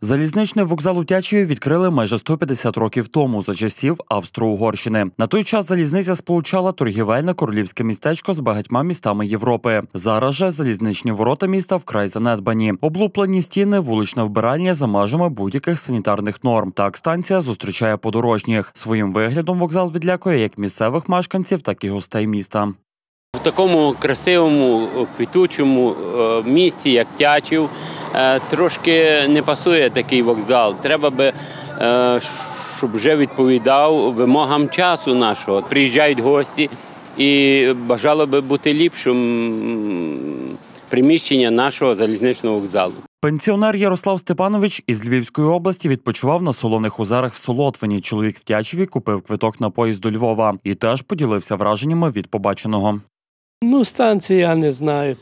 Залізничний вокзал у Тячеві відкрили майже 150 років тому, за часів Австро-Угорщини. На той час залізниця сполучала торгівельне королівське містечко з багатьма містами Європи. Зараз же залізничні ворота міста вкрай занедбані. Облуплені стіни, вуличне вбиральня за межами будь-яких санітарних норм. Так станція зустрічає подорожніх. Своїм виглядом вокзал відлякує як місцевих мешканців, так і гостей міста. В такому красивому, квітучому місті, як Тячів, трошки не пасує такий вокзал. Треба би, щоб вже відповідав вимогам часу нашого. Приїжджають гості і бажало би бути ліпшим приміщення нашого залізничного вокзалу. Пенсіонер Ярослав Степанович із Львівської області відпочивав на Солоних озерах в Солотвині. Чоловік в Тячеві купив квиток на поїзд до Львова і теж поділився враженнями від побаченого. Станції я не знаю,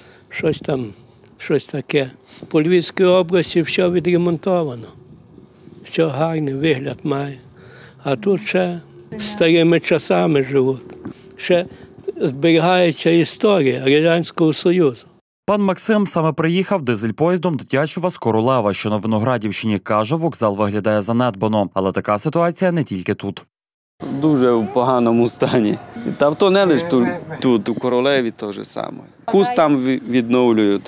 щось таке. По Львівській області все відремонтовано, все гарний вигляд має. А тут ще старими часами живуть, ще зберігається історія Радянського Союзу. Пан Максим саме приїхав дизель-поїздом до Тячева з Королева, що на Виноградівщині. Каже, вокзал виглядає занедбано. Але така ситуація не тільки тут. Дуже в поганому стані. Та то не лише тут, у Королеві теж саме. Хуст там відновлюють,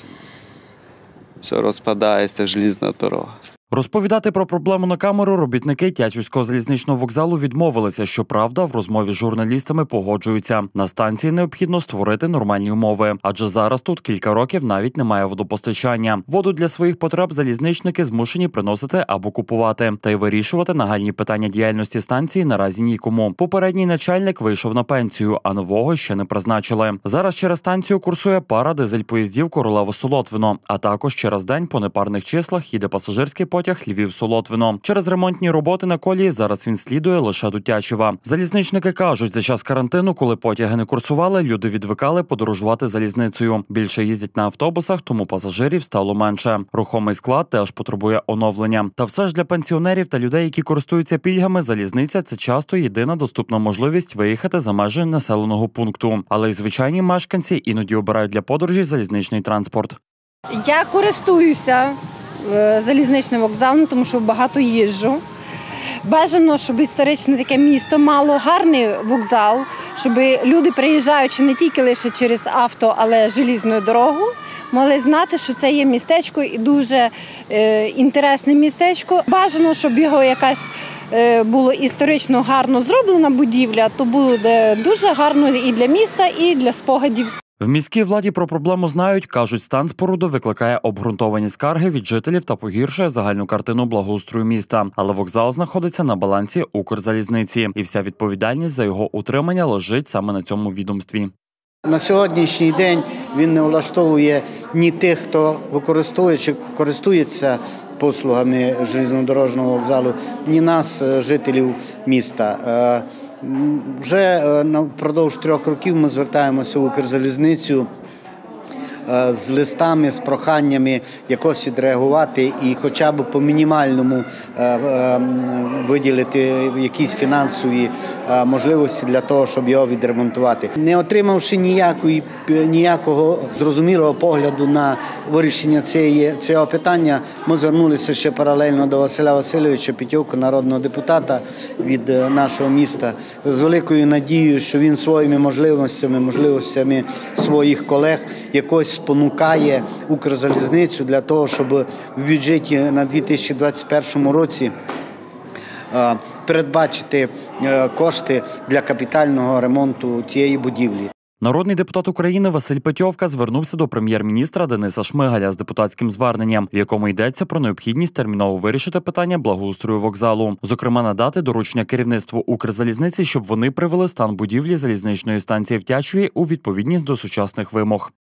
все розпадається, желізна дорога. Розповідати про проблему на камеру робітники Тячівського залізничного вокзалу відмовилися. Щоправда, в розмові з журналістами погоджуються. На станції необхідно створити нормальні умови, адже зараз тут кілька років навіть немає водопостачання. Воду для своїх потреб залізничники змушені приносити або купувати. Та й вирішувати нагальні питання діяльності станції наразі нікому. Попередній начальник вийшов на пенсію, а нового ще не призначили. Зараз через станцію курсує пара дизель-поїздів Королево-Солотвино, а також через день по непарних числах їде пасажирський потяг Львів-Солотвино. Через ремонтні роботи на колії зараз він слідує лише до Тячева. Залізничники кажуть, за час карантину, коли потяги не курсували, люди відвикали подорожувати залізницею. Більше їздять на автобусах, тому пасажирів стало менше. Рухомий склад теж потребує оновлення. Та все ж для пенсіонерів та людей, які користуються пільгами, залізниця – це часто єдина доступна можливість виїхати за межі населеного пункту. Але й звичайні мешканці іноді обирають для подорожі залізничний транспорт. Я користуюся залізничним вокзалом, тому що багато їжджу. Бажано, щоб історичне таке місто мало гарний вокзал, щоб люди, приїжджаючи не тільки лише через авто, але желізною дорогою, могли знати, що це є містечко і дуже інтересне містечко. Бажано, щоб його якась було історично гарно зроблена будівля, то буде дуже гарно і для міста, і для спогадів. В міській владі про проблему знають, кажуть, стан споруди викликає обґрунтовані скарги від жителів та погіршує загальну картину благоустрою міста. Але вокзал знаходиться на балансі Укрзалізниці, і вся відповідальність за його утримання лежить саме на цьому відомстві. На сьогоднішній день він не влаштовує ні тих, хто використовує чи користується послугами железнодорожного вокзалу, ні нас, жителів міста. Вже впродовж 3 років ми звертаємося в Укрзалізницю з листами, з проханнями якось відреагувати і хоча б по мінімальному виділити якісь фінансові можливості для того, щоб його відремонтувати. Не отримавши ніякого зрозумілого погляду на вирішення цього питання, ми звернулися ще паралельно до Василя Васильовича Петьовка, народного депутата від нашого міста, з великою надією, що він своїми можливостями своїх колег якось спонукає Укрзалізницю для того, щоб в бюджеті на 2021 році передбачити кошти для капітального ремонту тієї будівлі. Народний депутат України Василь Петьовка звернувся до прем'єр-міністра Дениса Шмигаля з депутатським зверненням, в якому йдеться про необхідність терміново вирішити питання благоустрою вокзалу. Зокрема, надати доручення керівництву Укрзалізниці, щоб вони привели стан будівлі залізничної станції в Тячеві у відповідність до сучасних вимог.